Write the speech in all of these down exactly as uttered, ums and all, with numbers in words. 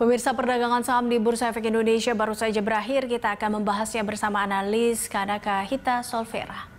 Pemirsa, perdagangan saham di Bursa Efek Indonesia baru saja berakhir. Kita akan membahasnya bersama analis Kanaka Hita Solvera.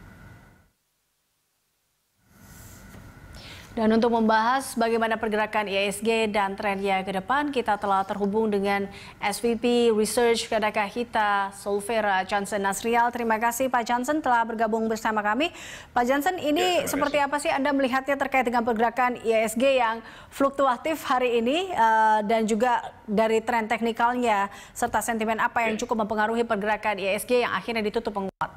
Dan untuk membahas bagaimana pergerakan I H S G dan trennya ke depan, kita telah terhubung dengan S V P Research Kanaka Hita Solvera, Johnson Nasrial. Terima kasih Pak Johnson telah bergabung bersama kami. Pak Johnson, ini ya, seperti apa sih Anda melihatnya terkait dengan pergerakan I H S G yang fluktuatif hari ini uh, dan juga dari tren teknikalnya, serta sentimen apa yang cukup mempengaruhi pergerakan I H S G yang akhirnya ditutup menguat?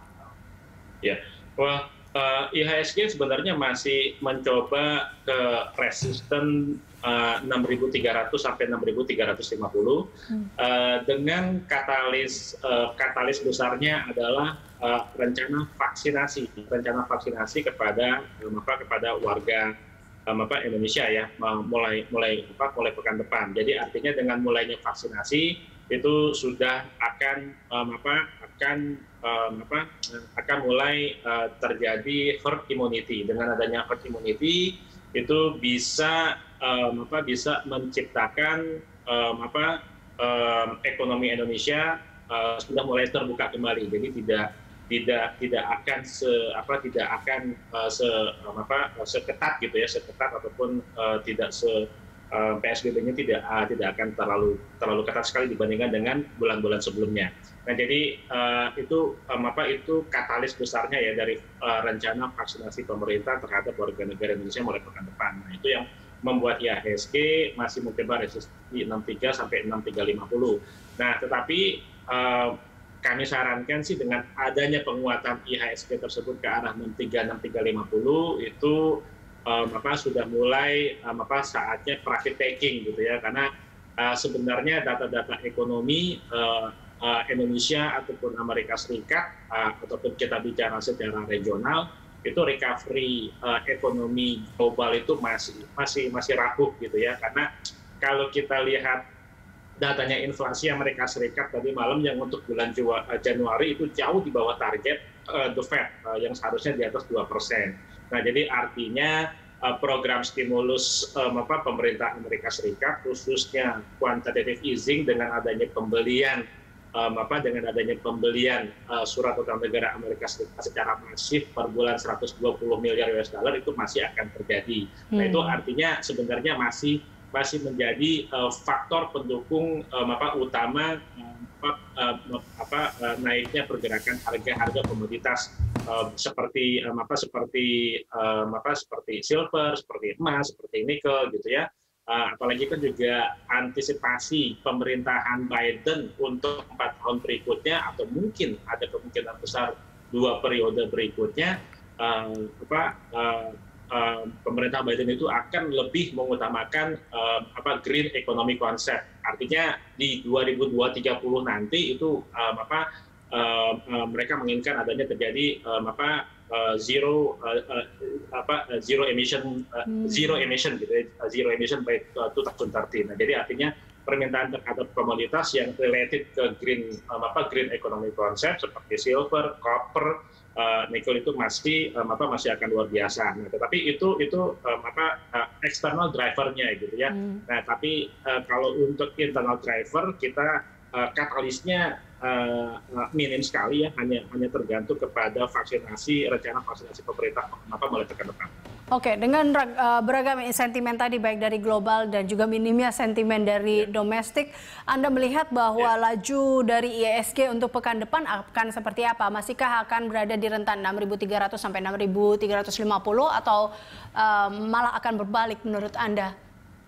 Ya, wah. Uh, I H S G sebenarnya masih mencoba ke resisten uh, enam ribu tiga ratus sampai enam ribu tiga ratus lima puluh hmm. uh, dengan katalis uh, katalis besarnya adalah uh, rencana vaksinasi rencana vaksinasi kepada um, apa kepada warga um, apa Indonesia ya mulai mulai apa mulai pekan depan. Jadi artinya dengan mulainya vaksinasi itu sudah akan um, apa akan um, apa akan mulai uh, terjadi herd immunity. Dengan adanya herd immunity itu bisa um, apa bisa menciptakan um, apa um, ekonomi Indonesia uh, sudah mulai terbuka kembali. Jadi tidak tidak tidak akan se apa tidak akan uh, se um, apa seketat gitu ya seketat ataupun uh, tidak se P S B B-nya tidak uh, tidak akan terlalu terlalu ketat sekali dibandingkan dengan bulan-bulan sebelumnya. Nah, jadi uh, itu um, apa itu katalis besarnya ya dari uh, rencana vaksinasi pemerintah terhadap warga negara Indonesia mulai pekan depan. Nah, itu yang membuat I H S G masih mencoba resisten enam puluh tiga sampai enam tiga lima puluh. Nah, tetapi uh, kami sarankan sih dengan adanya penguatan I H S G tersebut ke arah enam tiga enam tiga lima puluh itu Um, apa sudah mulai um, apa saatnya profit taking gitu ya, karena uh, sebenarnya data-data ekonomi uh, uh, Indonesia ataupun Amerika Serikat uh, ataupun kita bicara secara regional itu recovery uh, ekonomi global itu masih masih masih rapuh gitu ya, karena kalau kita lihat datanya inflasi Amerika Serikat tadi malam yang untuk bulan Januari itu jauh di bawah target uh, The Fed uh, yang seharusnya di atas dua persen. Nah, jadi artinya uh, program stimulus um, apa pemerintah Amerika Serikat khususnya quantitative easing dengan adanya pembelian um, apa dengan adanya pembelian uh, surat utang negara Amerika Serikat secara masif per bulan seratus dua puluh miliar U S dollar itu masih akan terjadi. Hmm. Nah, itu artinya sebenarnya masih masih menjadi uh, faktor pendukung um, apa utama um, apa, uh, apa uh, naiknya pergerakan harga-harga komoditas uh, seperti um, apa seperti um, apa seperti silver, seperti emas, seperti nikel gitu ya. Uh, apalagi kan juga antisipasi pemerintahan Biden untuk empat tahun berikutnya atau mungkin ada kemungkinan besar dua periode berikutnya uh, apa uh, Uh, pemerintah Biden itu akan lebih mengutamakan uh, apa green economy concept. Artinya di dua ribu dua puluh tiga puluh nanti itu um, apa uh, uh, mereka menginginkan adanya terjadi um, apa uh, zero uh, uh, apa uh, zero emission uh, hmm. zero emission gitu ya, zero emission by uh, dua ribu tiga puluh. Nah, jadi artinya permintaan terhadap komoditas yang related ke green um, apa green economy concept seperti silver, copper, Uh, nikel itu masih um, apa masih akan luar biasa. Nah, tetapi itu itu um, apa uh, external drivernya gitu ya. Hmm. Nah, tapi uh, kalau untuk internal driver kita uh, katalisnya uh, uh, minim sekali ya, hanya hanya tergantung kepada vaksinasi rencana vaksinasi pemerintah apa mulai pekan depan. Oke, dengan uh, beragam sentimen tadi baik dari global dan juga minimnya sentimen dari yeah. domestik, Anda melihat bahwa yeah. laju dari I H S G untuk pekan depan akan seperti apa? Masihkah akan berada di rentan enam ribu tiga ratus sampai enam ribu tiga ratus lima puluh atau uh, malah akan berbalik menurut Anda?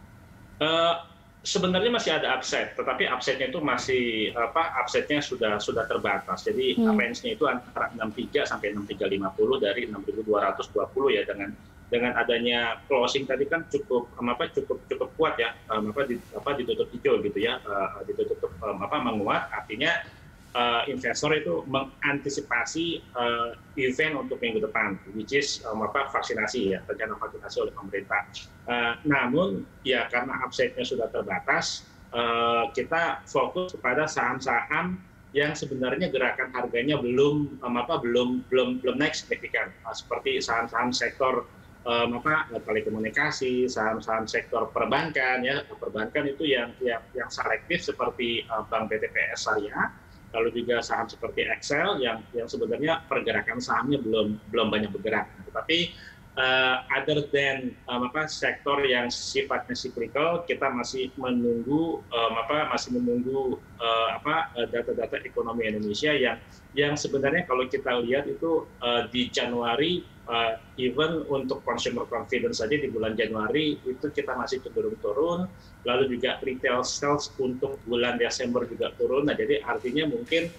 Uh, sebenarnya masih ada upside, tetapi upside-nya itu masih apa? Upside-nya sudah sudah terbatas. Jadi hmm. range-nya itu antara enam puluh tiga sampai enam ribu tiga ratus lima puluh dari enam ribu dua ratus dua puluh ya, dengan dengan adanya closing tadi kan cukup apa cukup cukup kuat ya, um, apa di, apa ditutup hijau gitu ya, uh, ditutup um, apa menguat, artinya uh, investor itu mengantisipasi uh, event untuk minggu depan, which is um, apa vaksinasi ya, rencana vaksinasi oleh pemerintah. Uh, namun ya karena upside-nya sudah terbatas, uh, kita fokus kepada saham-saham yang sebenarnya gerakan harganya belum um, apa belum belum belum naik signifikan, uh, seperti saham-saham sektor um, apa telekomunikasi, saham-saham sektor perbankan ya, perbankan itu yang yang, yang selektif seperti uh, Bank B T P S Syariah, lalu juga saham seperti Excel yang yang sebenarnya pergerakan sahamnya belum belum banyak bergerak, tetapi uh, other than um, apa sektor yang sifatnya cyclical, kita masih menunggu um, apa masih menunggu uh, apa data-data ekonomi Indonesia yang yang sebenarnya kalau kita lihat itu uh, di Januari uh, even untuk consumer confidence saja di bulan Januari itu kita masih cenderung turun, lalu juga retail sales untuk bulan Desember juga turun. Nah, jadi artinya mungkin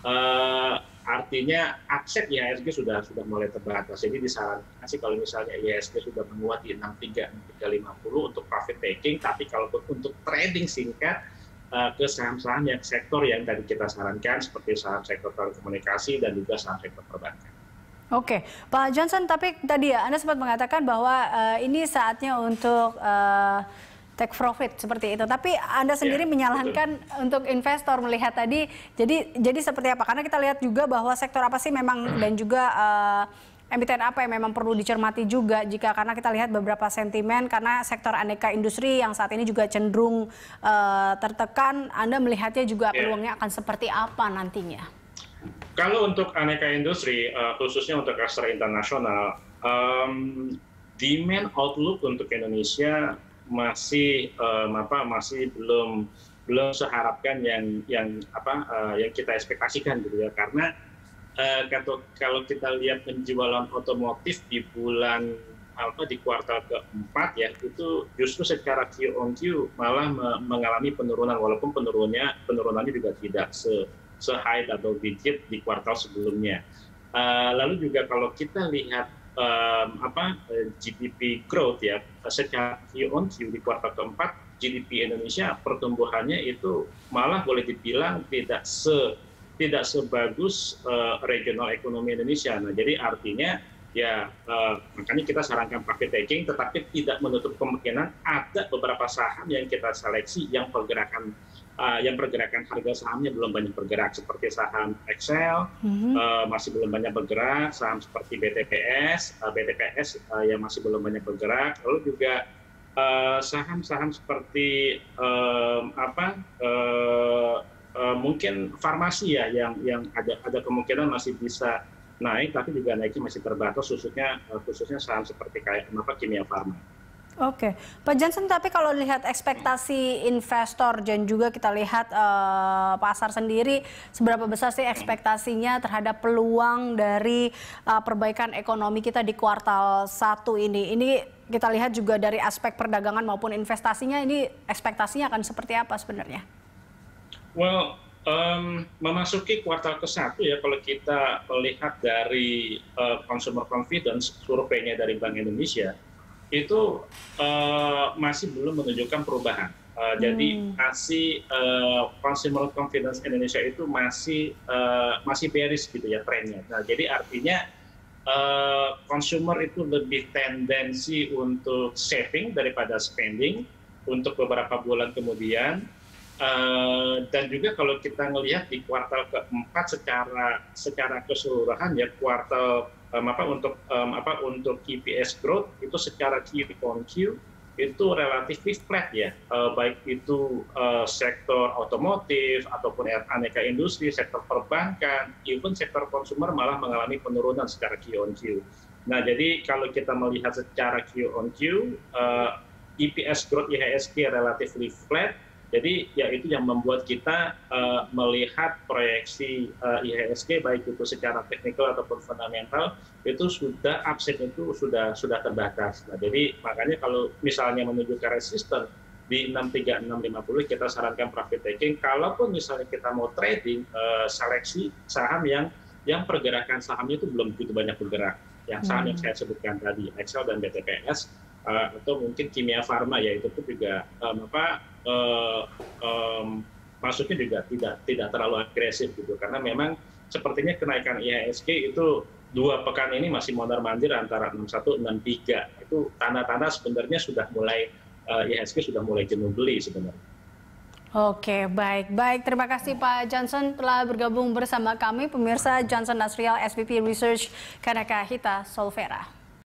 uh, artinya aset I H S G sudah sudah mulai terbatas. Jadi disarankan sih kalau misalnya I H S G sudah menguat di enam tiga enam tiga lima puluh untuk profit taking, tapi kalau untuk trading singkat uh, ke saham-saham yang sektor yang tadi kita sarankan seperti saham sektor telekomunikasi dan juga saham sektor perbankan. Oke, Pak Johnson, tapi tadi ya Anda sempat mengatakan bahwa uh, ini saatnya untuk uh, take profit seperti itu. Tapi Anda sendiri ya, menyarankan betul. Untuk investor melihat tadi, jadi jadi seperti apa? Karena kita lihat juga bahwa sektor apa sih memang dan juga uh, emiten apa yang memang perlu dicermati juga jika karena kita lihat beberapa sentimen karena sektor aneka industri yang saat ini juga cenderung uh, tertekan. Anda melihatnya juga peluangnya akan seperti apa nantinya? Kalau untuk aneka industri, uh, khususnya untuk investor internasional, um, demand outlook untuk Indonesia masih um, apa masih belum belum seharapkan yang yang apa uh, yang kita ekspektasikan gitu ya, karena uh, kalau kalau kita lihat penjualan otomotif di bulan apa di kuartal keempat ya itu justru secara Q on Q malah me mengalami penurunan, walaupun penurunannya penurunannya juga tidak se se-high double digit di kuartal sebelumnya. Uh, lalu juga kalau kita lihat um, apa G D P growth ya secara Q on Q di kuartal keempat, G D P Indonesia pertumbuhannya itu malah boleh dibilang tidak se tidak sebagus uh, regional ekonomi Indonesia. Nah, jadi artinya ya uh, makanya kita sarankan profit taking, tetapi tidak menutup kemungkinan ada beberapa saham yang kita seleksi yang pergerakan Uh, yang pergerakan harga sahamnya belum banyak bergerak, seperti saham Excel mm-hmm. uh, masih belum banyak bergerak, saham seperti B T P S, uh, B T P S uh, yang masih belum banyak bergerak, lalu juga saham-saham uh, seperti um, apa uh, uh, mungkin farmasi ya yang yang ada ada kemungkinan masih bisa naik, tapi juga naiknya masih terbatas, khususnya uh, khususnya saham seperti kayak apa Kimia Farma. Oke, Pak Johnson, tapi kalau lihat ekspektasi investor dan juga kita lihat uh, pasar sendiri, seberapa besar sih ekspektasinya terhadap peluang dari uh, perbaikan ekonomi kita di kuartal satu ini? Ini kita lihat juga dari aspek perdagangan maupun investasinya, ini ekspektasinya akan seperti apa sebenarnya? Well, um, memasuki kuartal ke satu ya, kalau kita melihat dari uh, consumer confidence, surveinya dari Bank Indonesia, itu uh, masih belum menunjukkan perubahan. Uh, hmm. Jadi masih uh, consumer confidence Indonesia itu masih uh, masih bearish gitu ya trennya. Nah, jadi artinya uh, consumer itu lebih tendensi untuk saving daripada spending untuk beberapa bulan kemudian. Uh, dan juga kalau kita melihat di kuartal keempat secara secara keseluruhan ya kuartal Um, apa untuk um, apa untuk E P S growth itu secara Q on Q itu relatif flat ya, uh, baik itu uh, sektor otomotif ataupun aneka industri, sektor perbankan, even sektor konsumer malah mengalami penurunan secara Q on Q. Nah, jadi kalau kita melihat secara Q on Q, uh, E P S growth I H S G relatively flat. Jadi ya itu yang membuat kita uh, melihat proyeksi uh, I H S G baik itu secara teknikal ataupun fundamental itu sudah upside itu sudah sudah terbatas. Nah, jadi makanya kalau misalnya menuju ke resisten di enam tiga enam lima puluh kita sarankan profit taking. Kalaupun misalnya kita mau trading uh, seleksi saham yang yang pergerakan sahamnya itu belum begitu banyak bergerak. Yang saham hmm. yang saya sebutkan tadi Excel dan B T P S uh, atau mungkin Kimia Farma ya itu pun juga um, apa uh, um, masuknya juga tidak tidak terlalu agresif gitu karena memang sepertinya kenaikan I H S G itu dua pekan ini masih mondar-mandir antara enam satu enam tiga itu tanda-tanda sebenarnya sudah mulai uh, I H S G sudah mulai jenuh beli sebenarnya. Oke, baik. Baik, terima kasih Pak Johnson telah bergabung bersama kami. Pemirsa, Johnson Nasrial, S V P Research Kanaka Hita Solvera.